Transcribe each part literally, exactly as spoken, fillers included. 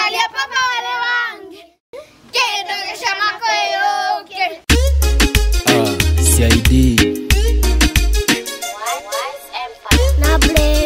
nalia papa wale wangi kendo kesha makoyoke. Ah, C I D na play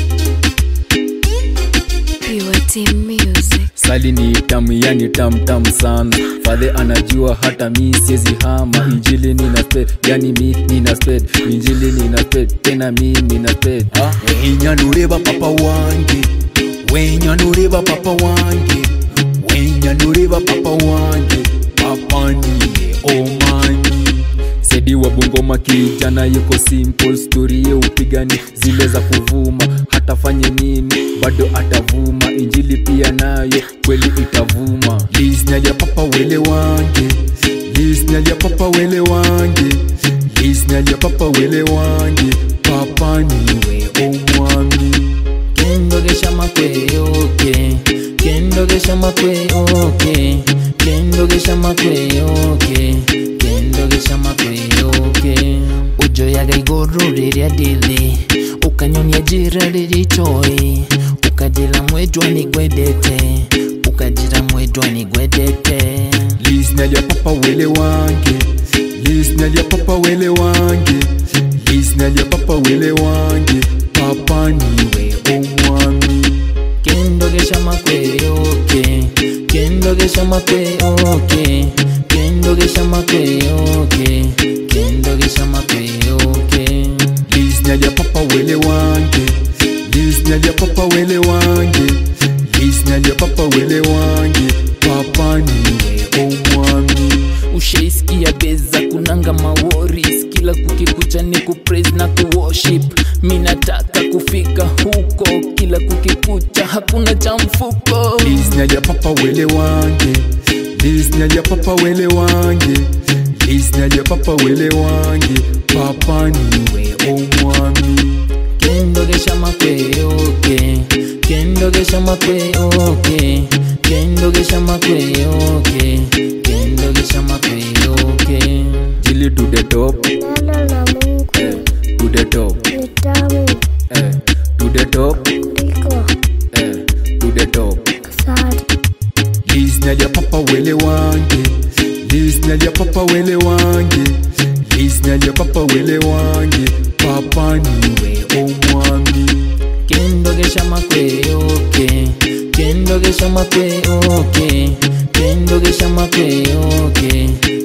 Pure Music. Sali ni tamu yani tam tam sana. Father anajua hata mi siezi hama. Injili nina sped, yani mi nina sped. Injili nina sped, tena mi nina sped. Ah, wenya nureba papa wangi, wenya nureba papa wangi, wenya nureba papa wangi, papa niye omani. Sedi wa Bungoma kijana yuko simple, story ye upigani zile za kuvuma. Hata fanye nini bado atavuma, injili pia nayo kweli itavuma. Listener ya papa wele wange, listener ya papa wele wange, listener ya papa wele wange, papa niwe omwami. Kendo gesha makwe oke, kendo gesha makwe oke, kendo gesha makwe oke, kendo gesha makwe oke. Ujo yaga igoro riria dili, ukanyonia jira riri choi, ukajira mwedwa ni gwedete, ukajira mwedwa ni gwedete. Listener ya papa wele wange, listener ya papa wele wange, listener ya papa wele wange, papa niwe omwami. Kendo gesha makwe oke, kendo gesha makwe oke, kendo gesha makwe oke, kendo gesha makwe oke. Listener ya papa wele wange, listener ya papa wele wange, listener ya papa wele wange, papa niwe omwami. Ushaisikia beza kunanga maworis, kila kukikucha ni kupraise na kuworship. Minataka kufika huko, kila kukikucha hakuna cha mfuko. Listener ya papa wele wange, listener ya papa wele wange, listener ya papa wele wange, papa niwe omwami. Kendo gesha makwe oke, kendo gesha makwe oke, kendo gesha makwe oke, kendo gesha makwe oke. Jili to the top, Neno la Mungu eh, to the top, ni tamu eh, to the top, kuliko eh, to the top. asali. Listener ya papa wele wange, listener ya papa wele wange, listener ya papa wele wange, papa niwe omwami. Kendo gesha makwe oke, kendo gesha makwe oke, kendo gesha makwe oke,